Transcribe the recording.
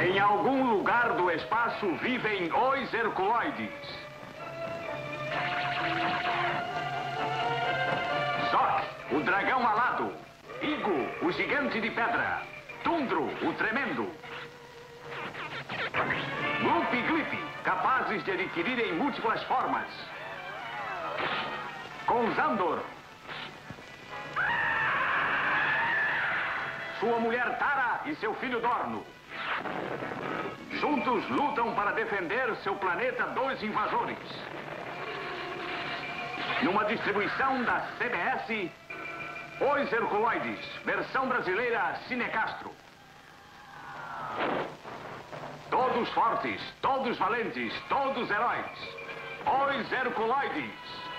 Em algum lugar do espaço vivem os Herculoides. Zoc, o dragão alado. Igo, o gigante de pedra. Tundro, o tremendo. Gloop e Glip, capazes de adquirirem múltiplas formas. Conzandor. Sua mulher Tara e seu filho Dorno. Juntos lutam para defender seu planeta dos invasores. Numa distribuição da CBS, Os Herculoides, versão brasileira Cinecastro. Todos fortes, todos valentes, todos heróis. Os Herculoides.